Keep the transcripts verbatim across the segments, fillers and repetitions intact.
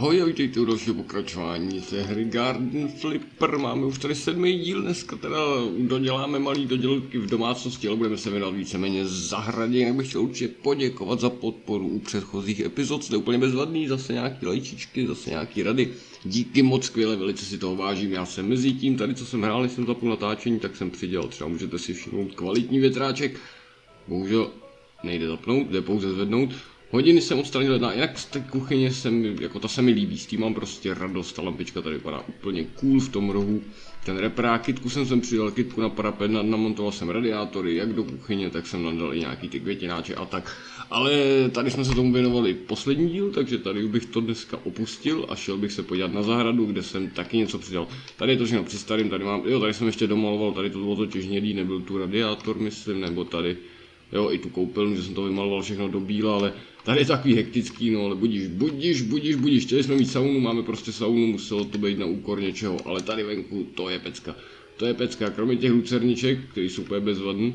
Ahoj, vítejte u dalšího pokračování ze hry Garden Flipper. Máme už tady sedmý díl, dneska teda doděláme malý dodělky v domácnosti, ale budeme se věnovat víceméně zahradě. Jinak bych chtěl určitě poděkovat za podporu u předchozích epizod, jste úplně bezvadný, zase nějaký lajčičky, zase nějaký rady. Díky moc, skvěle, velice si toho vážím. Já jsem mezi tím, tady co jsem hrál, jsem zapnul natáčení, tak jsem přidělal, třeba můžete si všimnout kvalitní větráček. Bohužel nejde zapnout, jde pouze zvednout. Hodiny jsem odstranil jedna, jinak z té kuchyně jsem, jako ta se mi líbí, s tím mám prostě radost, ta lampička tady vypadá úplně cool v tom rohu. Ten reprák, kitku jsem sem přidal, kitku na parapet, namontoval jsem radiátory, jak do kuchyně, tak jsem nadal i nějaký ty květináče a tak. Ale tady jsme se tomu věnovali poslední díl, takže tady bych to dneska opustil a šel bych se podívat na zahradu, kde jsem taky něco přidal. Tady je to všechno při starým, tady mám, jo, tady jsem ještě domaloval, tady to bylo totiž hnědý, nebyl tu radiátor, myslím, nebo tady. Jo, i tu koupelnu, že jsem to vymaloval všechno do bíla, ale tady je takový hektický, no, ale budíš, budíš, budíš, budíš, chtěli jsme mít saunu, máme prostě saunu, muselo to být na úkor něčeho, ale tady venku, to je pecka, to je pecka, kromě těch lucerniček, který jsou úplně bezvadný,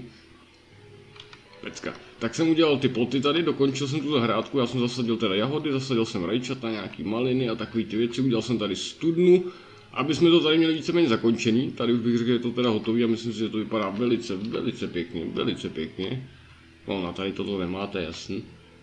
pecka. Tak jsem udělal ty ploty tady, dokončil jsem tu zahrádku, já jsem zasadil teda jahody, zasadil jsem rajčata, nějaký maliny a takový ty věci, udělal jsem tady studnu, aby jsme to tady měli víceméně zakončený, tady už bych řekl, že je to teda hotový a myslím si, že to vypadá velice, velice pěkně, velice pěkně. No, na tady toto nemáte, jasný.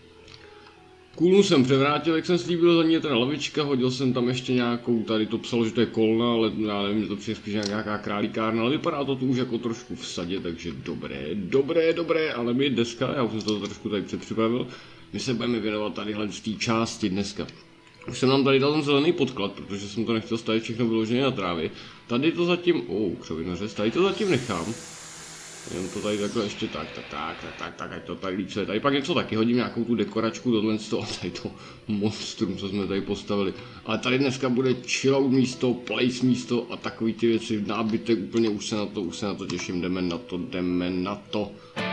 Kůlnu jsem převrátil, jak jsem slíbil, za ní je teda lavička, hodil jsem tam ještě nějakou, tady to psalo, že to je kolna, ale já nevím, že to přijde spíš nějaká králíkárna, ale vypadá to tu už jako trošku v sadě, takže dobré, dobré, dobré, ale my dneska, já už jsem to trošku tady předpřipravil, my se budeme věnovat tadyhle z té části dneska. Už jsem nám tady dal ten zelený podklad, protože jsem to nechtěl stavit všechno vyloženě na trávě. Tady to zatím, oh, křovinařez, tady to zatím nechám. Jenom to tady takhle ještě tak, tak, tak, tak, tak, tak, ať to tady líce. Tady pak něco taky hodím, nějakou tu dekoračku, tohle z toho, tady to monstrum, co jsme tady postavili. Ale tady dneska bude chillout místo, place místo a takový ty věci, nábytek, úplně už se na to, už se na to těším, jdeme na to, jdeme na to.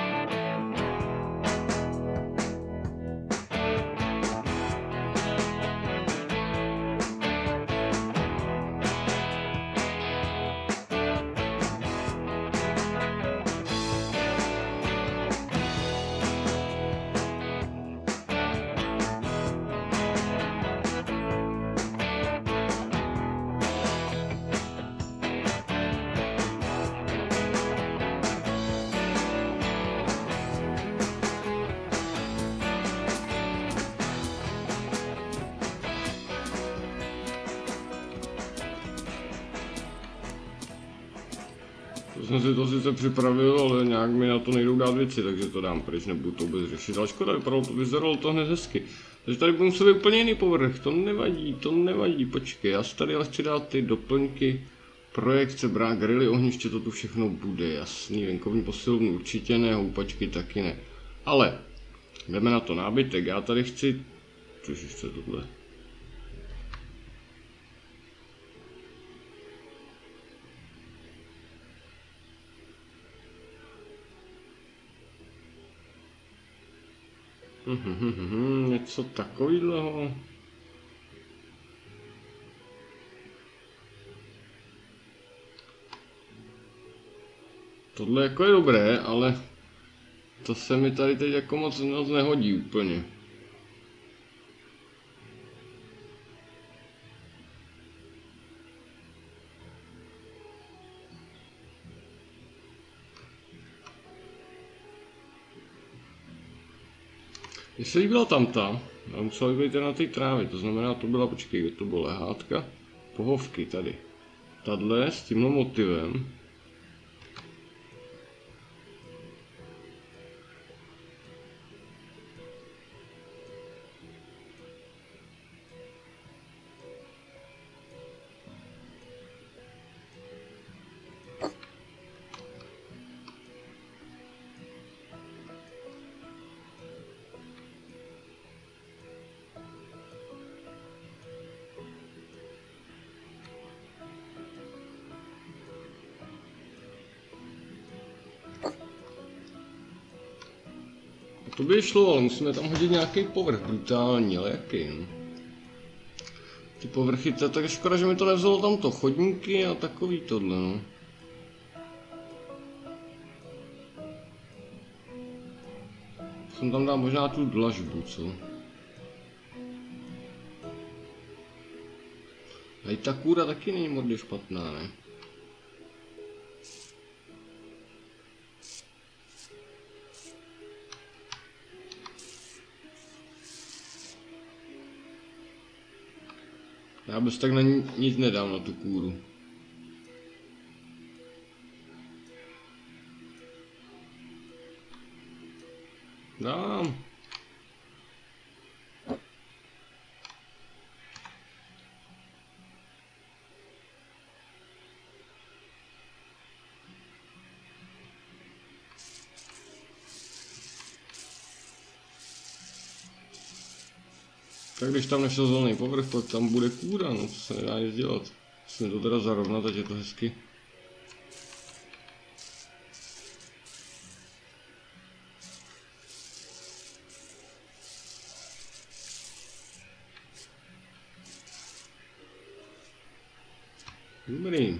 To jsem si to sice připravil, ale nějak mi na to nejdou dát věci, takže to dám pryč, nebudu to vůbec řešit. Ale škoda, vypadalo to, vyzeralo to hned hezky. Takže tady budu muset úplně jiný povrch, to nevadí, to nevadí, počkej, já si tady ale chci dát ty doplňky, projekce, brá, grily, ohniště, to tu všechno bude, jasný, venkovní posilovny určitě ne, houpačky taky ne. Ale, jdeme na to nábytek, já tady chci, což ještě tohle. Hmm, hmm, hmm, něco takového. Tohle jako je dobré, ale to se mi tady teď jako moc, moc nehodí úplně. Mně se líbila tamta, ale musela být na té trávě, to znamená, to byla, počkej, to byla lehátka, pohovky tady. Tadle s tímhle motivem. To by šlo, ale musíme tam hodit nějaký povrch brutální, ale jaký? No? Ty povrchy, to je tak škoda, že mi to nevzalo tamto, chodníky a takový tohle, no. Jsem tam dal možná tu dlažbu, co? A i ta kůra taky není modně špatná, ne? Já bez tak na ní nic nedám na tu kůru. Dám. Tak když tam nešel zelený povrch, pak tam bude kůra, no to se nedá nic dělat. Musím to teda zarovnat, ať je to hezky. Dobrý.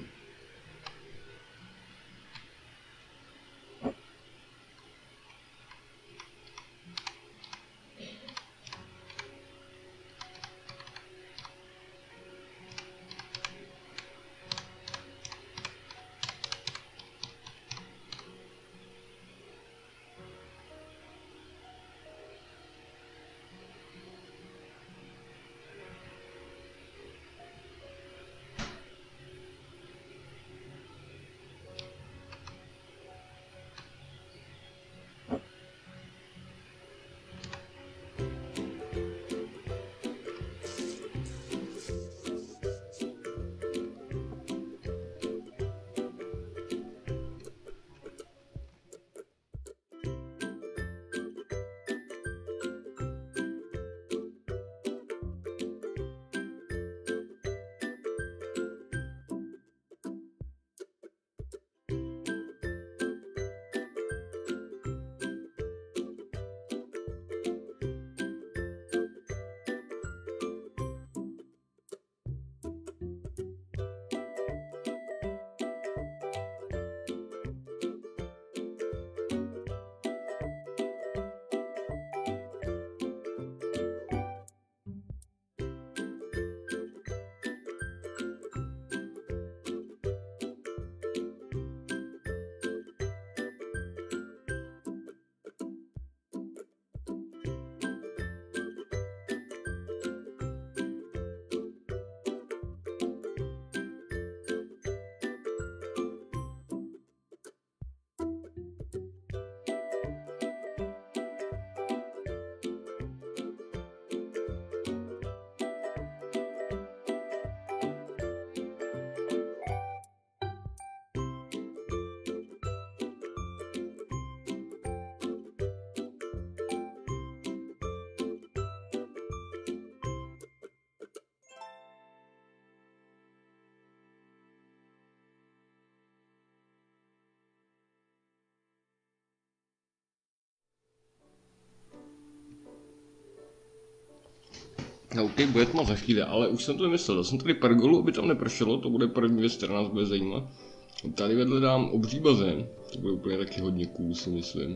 No, OK, bude tma za chvíli, ale už jsem to vymyslel. Dal jsem tady pergolu, aby tam nepršelo, to bude první věc, která nás bude zajímat. Tady vedle dám obří bazén, to bude úplně taky hodně cool, si myslím.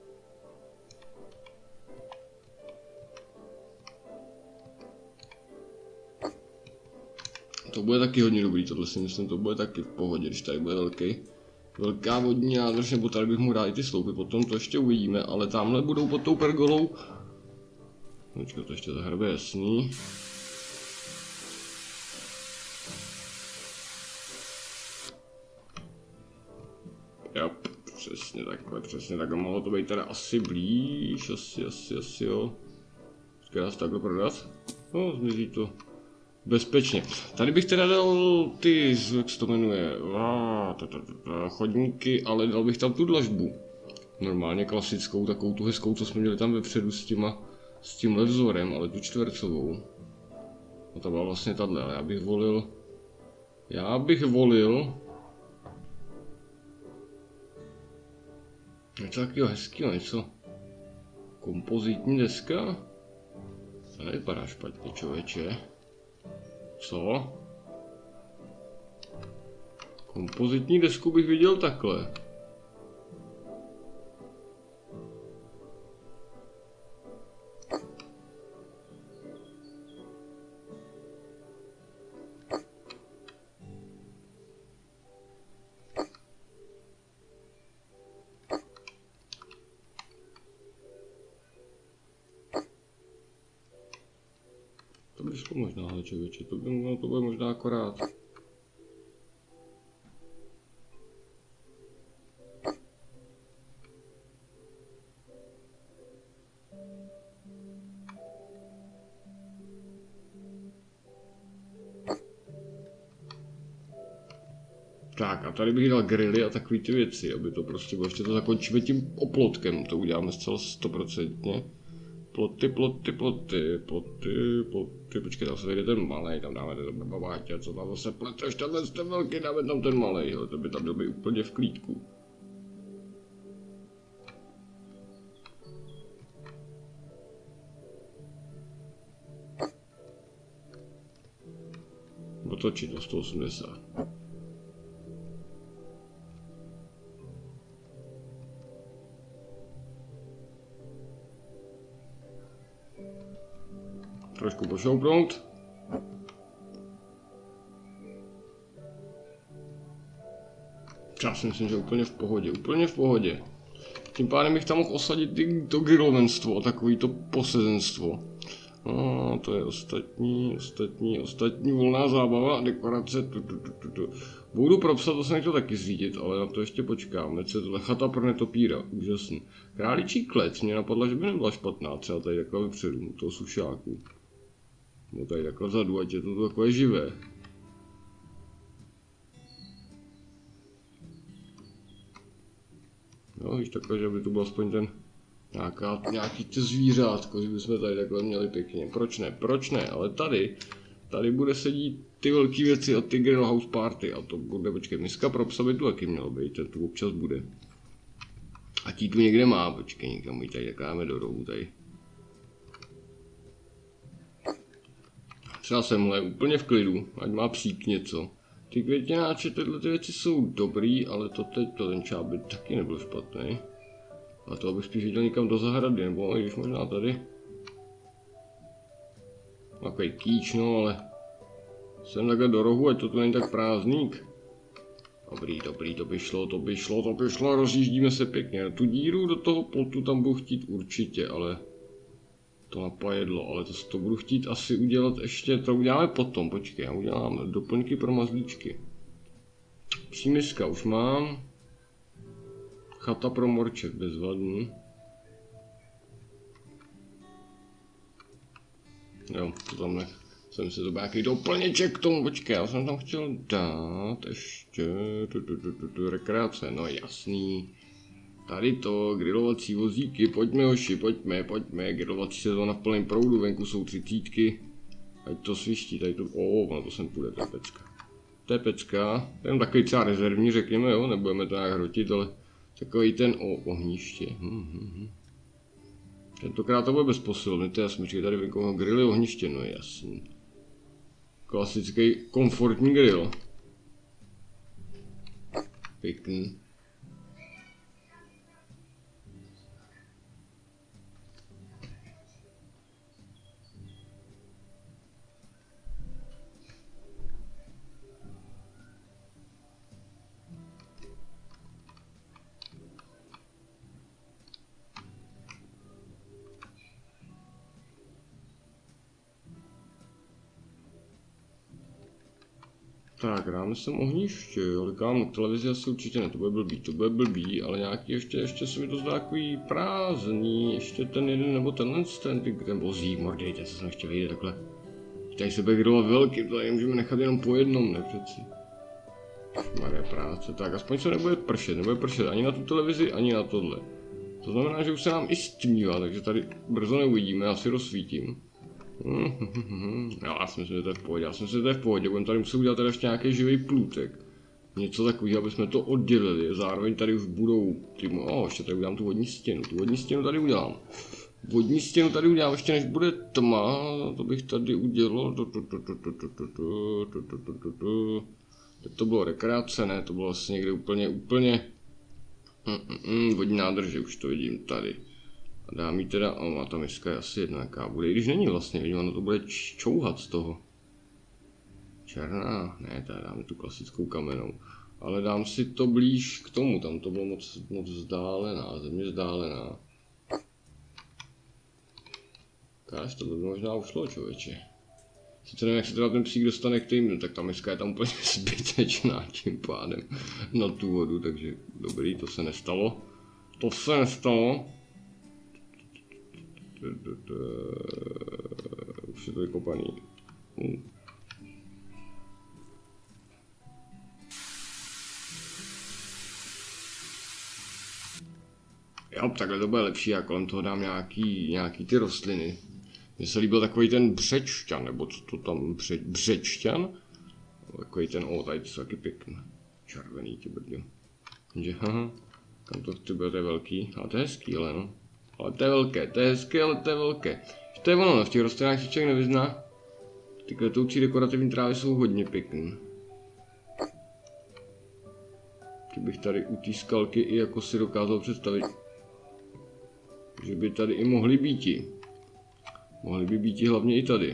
To bude taky hodně dobrý, tohle si myslím, to bude taky v pohodě, když tady bude velký. Velká vodní nádrž, nebo tady bych mu dal i ty sloupy, potom to ještě uvidíme, ale tamhle budou pod tou pergolou. Počkej, to ještě zahrbe jasný. Jo, přesně takhle, přesně takhle, mohlo to být teda asi blíž, asi, asi, asi jo. Počkej, dá se takhle prodat? No, zmizí to. Bezpečně. Tady bych teda dal ty, jak se to jmenuje, chodníky, ale dal bych tam tu dlažbu. Normálně klasickou, takovou tu hezkou, co jsme měli tam vepředu s těma, s tímhle vzorem, ale tu čtvercovou. No to byla vlastně tahle, ale já bych volil, já bych volil něco takového hezkého, něco kompozitní deska. To nevypadá špatně, člověče. Co? Kompozitní desku bych viděl takhle. by šlo možná, ale člověče, to by, no, to bude možná akorát. Tak a tady bych dal grily a takový ty věci, aby to prostě bylo, ještě to zakončíme tím oplotkem, to uděláme zcela stoprocentně. Ploty, ploty, ploty, ploty, ploty, počkej, tam se vejde ten malej, tam dáme ten babátě, co tam zase pleteš, tenhle ten velký, dáme tam ten malej, hele, to by tam byl by úplně v klídku. Otočit do sto osmdesát. Trošku pošoupnout. Já si myslím, že úplně v pohodě, úplně v pohodě. Tím pádem bych tam mohl osadit i to grilovenstvo, takový to posezenstvo. No, to je ostatní, ostatní, ostatní volná zábava, dekorace, tu, tu, tu, tu, tu. Budu propsat, to jsem nechtěl taky zřídit, ale na to ještě počkám, ať se tohle chata pro netopíra, úžasný. Králičí klec, mě napadla, že by nebyla špatná, třeba tady takhle vepředu, toho sušáku. No tady takhle vzadu, ať je to takové živé. No, víš takhle, že by to byl aspoň ten nějaká, nějaký ty zvířátko, že bychom tady takhle měli pěkně. Proč ne? Proč ne? Ale tady, tady bude sedít ty velké věci a ty grill house party a to bude, počkej, miska pro psa by tu taky mělo být, ten tu občas bude. A tí tu někde má, počkej, někam ji tady tak dáme do rohu tady. Třeba semhle, úplně v klidu, ať má přijít něco. Ty květináče, tyhle ty věci jsou dobrý, ale to teď, to ten čábit taky nebyl špatný. A to bych spíš viděl někam do zahrady, nebo i když možná tady. Takový kýč, no, ale jsem takhle do rohu, ať to tu není tak prázdník. Dobrý, dobrý, to by šlo, to by šlo, to by šlo, rozjíždíme se pěkně. Tu díru do toho plotu tam budu chtít určitě, ale to napajedlo, ale to, to budu chtít asi udělat ještě, to uděláme potom, počkej, já udělám doplňky pro mazlíčky. Přímiska už mám. Chata pro morček, bezvadný. Jo, to tam ne. Jsem si to nějaký doplněček k tomu, počkej, já jsem tam chtěl dát ještě tu, tu, tu, tu, tu, rekreace, no jasný. Tady to, grilovací vozíky, pojďme hoši, pojďme, pojďme, grilovací sezóna v plném proudu, venku jsou třicítky. Ať to sviští, tady to, o, ono to sem půjde, to je pecka. To je pecka, to je takový třeba rezervní, řekněme, jo, nebudeme to nějak hrotit, ale takový ten, o, ohniště, hm, hm, hm. Tentokrát to bude bez posilny, to je jasný, tady venku grily, ohniště, no jasný. Klasický komfortní grill. Pěkný. Tak, dáme sem ohniště, ale kam televizi asi určitě ne, to bude blbý, to bude blbý, ale nějaký ještě, ještě se mi to zdá takový prázdný, ještě ten jeden nebo tenhle ten, ty, ten vozík, mordejte, co jsem ještě vyjde takhle. Tady se bude grilovat velký, to tady můžeme nechat jenom po jednom, ne přeci. Maria práce, tak aspoň se nebude pršet, nebude pršet ani na tu televizi, ani na tohle. To znamená, že už se nám i stmívá, takže tady brzo neuvidíme, já si rozsvítím. Já si myslím, že to je v pohodě, já si myslím, že to je v pohodě, budeme tady muset udělat teda ještě nějaký živý plůtek. Něco takového, aby jsme to oddělili, zároveň tady už budou, ty, o, ještě tady udělám tu vodní stěnu, tu vodní stěnu tady udělám. Vodní stěnu tady udělám, ještě než bude tma, to bych tady udělal, teď to bylo rekreace, ne, to bylo vlastně někde úplně, úplně, vodní nádrže, už to vidím tady. A dám jí teda, o, má ta miska je asi jedna jaká bude, i když není vlastně, vidím, ono to bude čouhat z toho. Černá, ne, tady dáme tu klasickou kamennou. Ale dám si to blíž k tomu, tam to bylo moc, moc vzdálená, země vzdálená. Káž, to by možná ušlo, člověče. Sice nevím, jak se teda ten psík dostane k tým, tak ta miska je tam úplně zbytečná tím pádem na tu vodu, takže dobrý, to se nestalo. To se nestalo. Už je to vykopaný. Jo, takhle to bude lepší, a kolem toho dám nějaký, nějaký ty rostliny. Mně se líbil takový ten břečťan, nebo co to tam, bře, břečťan? Takový ten, o, tady to jsou taky pěkný. Červený, ty brdě. Takže, haha, kam to chci, to je velký, ale to je hezký, ale no. Ale to je velké, to je hezké, ale to je velké. To je ono, no, v těch rostlinách si člověk nevyzná. Ty kvetoucí dekorativní trávy jsou hodně pěkný. Ty bych tady u té skalky i jako si dokázal představit, že by tady i mohly býti. Mohly by býti hlavně i tady.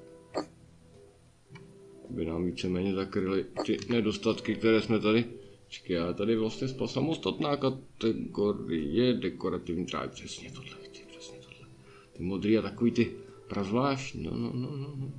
Aby nám víceméně zakryly ty nedostatky, které jsme tady. Čekaj, ale tady vlastně samostatná kategorie dekorativní trávy. Přesně tohle chci, přesně tohle. Ty modrý a takový ty prazvláštní. No, no, no, no, no.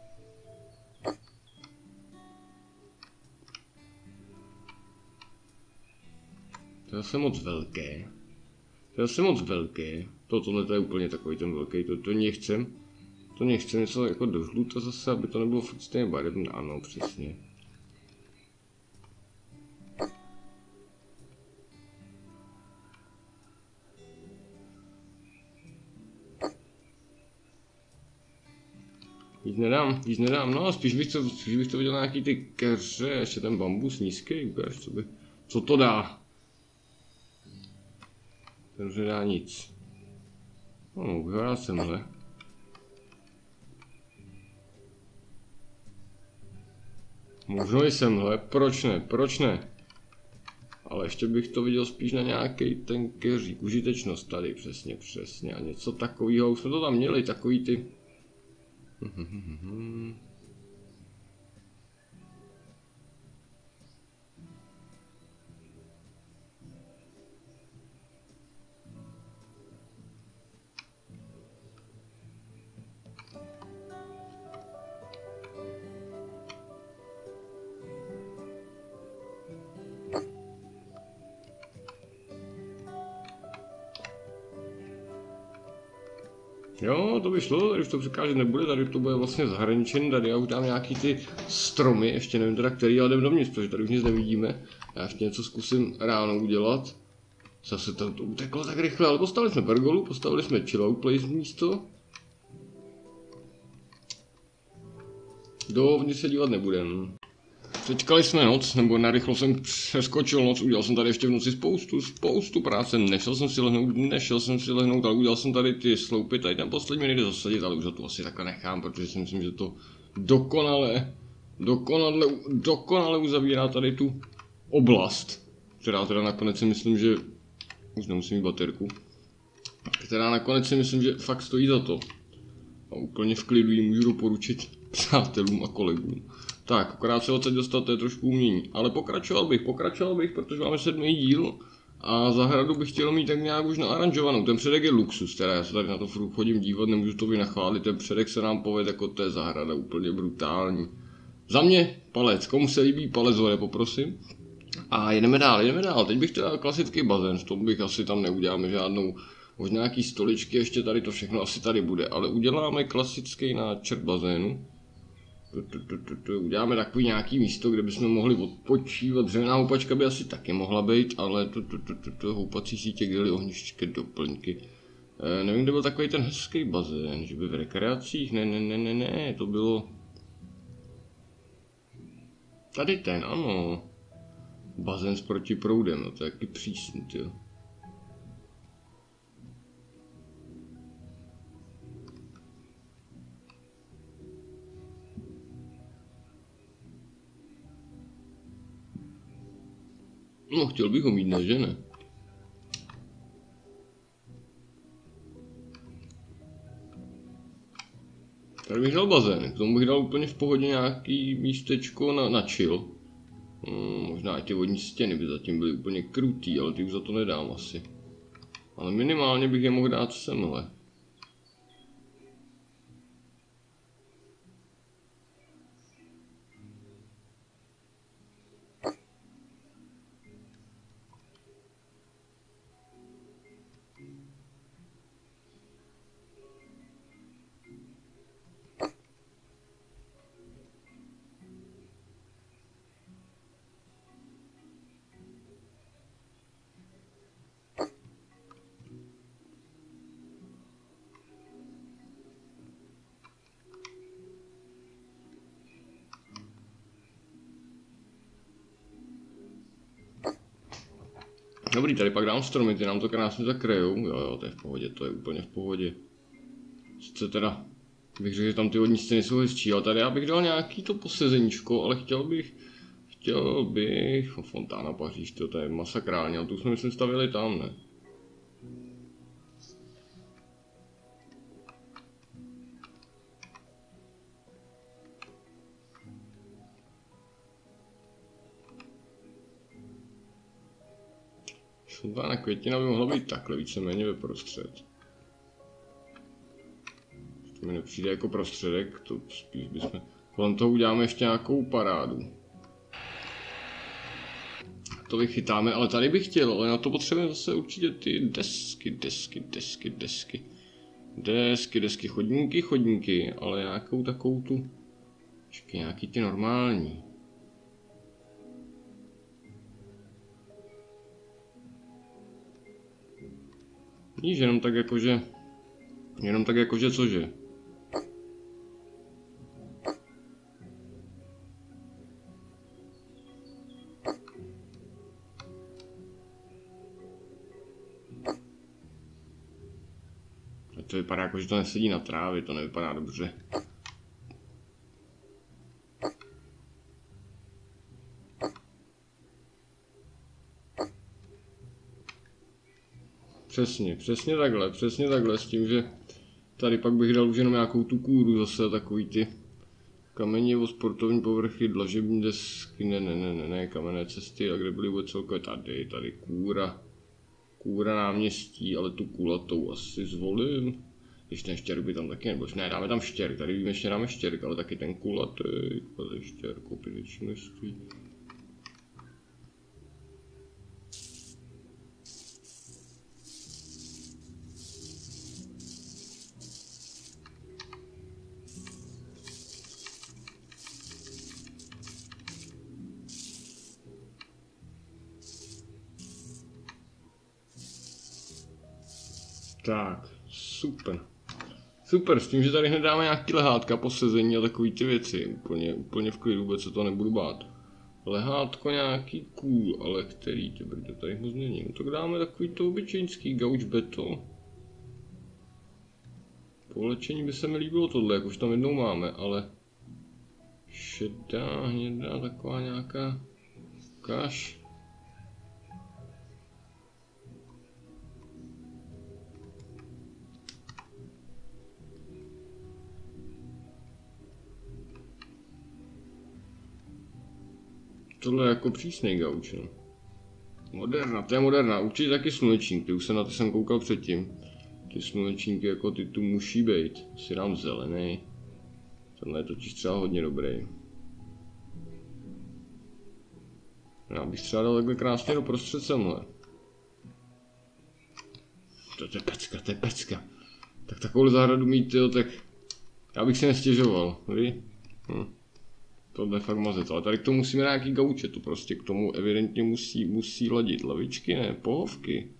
To je zase moc velké. To je zase moc velké. To, tohle to je úplně takový ten velký, to, to nechcem. To nechcem něco jako do žluta zase, aby to nebylo furt stejně barevné. Ano, přesně. Víc nedám, víc nedám, no spíš bych to, spíš bych to viděl nějaký ty keře, ještě ten bambus nízký, ukáž, co by, co to dá. Ten už nedá nic. No, vyhrál jsem, hele. Možno i semhle, proč ne, proč ne? Ale ještě bych to viděl spíš na nějaký ten keřík, užitečnost tady, přesně, přesně, a něco takového, už jsme to tam měli, takový ty... Jo, to by šlo, tady už to překážet nebude, tady to bude vlastně zahraničen, tady já už dám nějaký ty stromy, ještě nevím teda který, ale jdem dovnitř, protože tady už nic nevidíme. Já ještě něco zkusím ráno udělat. Zase to, to uteklo tak rychle, ale postavili jsme pergolu, postavili jsme chillout place místo. Dovnitř se dívat nebudem. Přečkali jsme noc, nebo narychlo jsem přeskočil noc, udělal jsem tady ještě v noci spoustu, spoustu práce, nešel jsem si lehnout, nešel jsem si lehnout, ale udělal jsem tady ty sloupy, tady ten poslední mi nejde zasadit, ale už to asi takhle nechám, protože si myslím, že to dokonale, dokonale, dokonale uzavírá tady tu oblast, která teda nakonec si myslím, že, už nemusím mít baterku, která nakonec si myslím, že fakt stojí za to. A úplně v klidu ji můžu doporučit přátelům a kolegům. Tak, akorát se odsaď dostat, to je trošku umění. Ale pokračoval bych, pokračoval bych, protože máme sedmý díl a zahradu bych chtěl mít tak nějak už naaranžovanou. Ten předek je luxus, teda já se tady na to furt chodím dívat, nemůžu to vynachválit, ten předek se nám povede jako to je zahrada, úplně brutální. Za mě palec, komu se líbí palec hore, poprosím. A jedeme dál, jedeme dál, teď bych teda klasický bazén, v tom bych asi tam neuděláme žádnou, možná nějaký stoličky, ještě tady to všechno asi tady bude, ale uděláme klasický náčrt bazénu. Uděláme takový nějaký místo, kde bychom mohli odpočívat. Dřevěná houpačka by asi taky mohla být, ale to, to, to, to, to houpací sítě, grily, ohnišťky, doplňky. E, nevím, kde byl takový ten hezký bazén, že by v rekreacích, ne, ne, ne, ne, ne, to bylo... Tady ten, ano. Bazén s protiproudem, no to je taky přísný, jo. No, chtěl bych ho mít, ne, že ne? Tady bych dal bazén, k tomu bych dal úplně v pohodě nějaký místečko na, na chill. Hmm, možná i ty vodní stěny by zatím byly úplně krutý, ale ty už za to nedám asi. Ale minimálně bych je mohl dát semhle. Dobrý, tady pak dám stromy, ty nám to krásně zakryjou. Jo, jo, to je v pohodě, to je úplně v pohodě. Co teda, bych řekl, že tam ty vodní stěny jsou hezčí, ale tady já bych dal nějaký to posezeníčko, ale chtěl bych, chtěl bych, no, fontána Paříž, to, to je masakrálně, ale tu jsme myslím stavili tam, ne? Fontána květina by mohla být takhle víceméně ve prostřed. To mi nepřijde jako prostředek, to spíš bychom... Kolem toho uděláme ještě nějakou parádu. To vychytáme, ale tady bych chtěl, ale na to potřebujeme zase určitě ty desky, desky, desky, desky. Desky, desky, chodníky, chodníky, ale nějakou takovou tu... Ještě nějaký ty normální. Víš, jenom tak jakože... Jenom tak jakože cože? To vypadá jako, že to nesedí na trávě, to nevypadá dobře. Přesně, přesně takhle, přesně takhle, s tím, že tady pak bych dal už jenom nějakou tu kůru zase, takový ty kamenivo, sportovní povrchy, dlažební desky, ne, ne, ne, ne, ne, kamenné cesty, a kde byly vůbec celkově tady, tady kůra, kůra náměstí, ale tu kulatou asi zvolím. Když ten štěrk by tam taky nebyl, ne, dáme tam štěrk, tady víme, že dáme štěrk, ale taky ten kulatý, kulatý štěrk, opět větší množství. Tak, super. Super, s tím, že tady hned dáme nějaký lehátka, posezení a takový ty věci. Úplně, úplně v klidu, vůbec se to nebudu bát. Lehátko nějaký cool, ale který, ty brďo, tady moc není. No tak dáme takový to obyčejnský gauč beto. Po lečení by se mi líbilo tohle, jak už tam jednou máme, ale... Šedá, hnědá, taková nějaká... Kaš. Tohle je jako přísnej gauč, no. Moderna, to je moderna, určitě taky slunečník, ty už jsem na ty jsem koukal předtím. Ty slunečníky jako ty tu musí být, si dám zelený. Tenhle je totiž třeba hodně dobrý. Já bych třeba dal takhle krásně do prostřed semhle. To je pecka, to je pecka. Tak takovou zahradu mít, jo, tak já bych si nestěžoval, víš? Hm. Tohle je fakt mazec, ale tady k tomu musíme nějaký gauče, to prostě k tomu evidentně musí, musí ladit. Lavičky, ne, pohovky.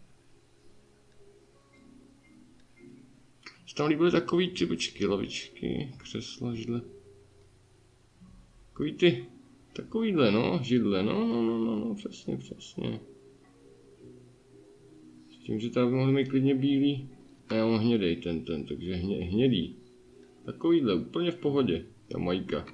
Se tam líbily takový ty, počky, lavičky, křesla, židle. Takový ty, takovýhle, no, židle, no, no, no, no, no, přesně, přesně. S tím, že tady by mohli mít klidně bílý, a já mám hnědej ten, ten, takže hně, hnědý. Takovýhle, úplně v pohodě, ta majka.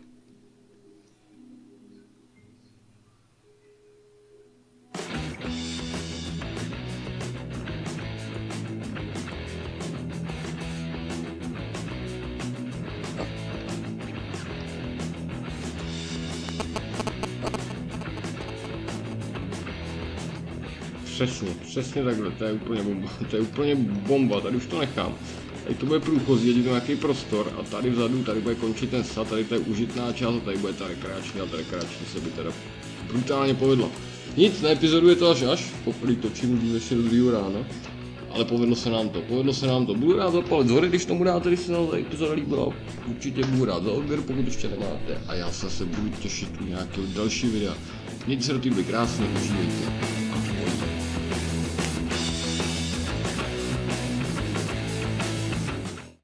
Přesně, přesně takhle, to je úplně bomba, to je úplně bomba, tady už to nechám. Tady to bude průchozí, je to nějaký prostor a tady vzadu, tady bude končit ten sad, tady to je užitná část a tady bude ta rekreační a ta rekreační se by teda brutálně povedla. Nic, na epizodu je to až až, poprvé točím, můžeme ještě do druhého rána, ale povedlo se nám to, povedlo se nám to. Budu rád za palec hory, když tomu dáte, když se nám ta epizoda líbila, určitě budu rád za odběr, pokud ještě nemáte a já se budu těšit u nějakého dalšího videa. Mějte se do té doby krásně, užívejte.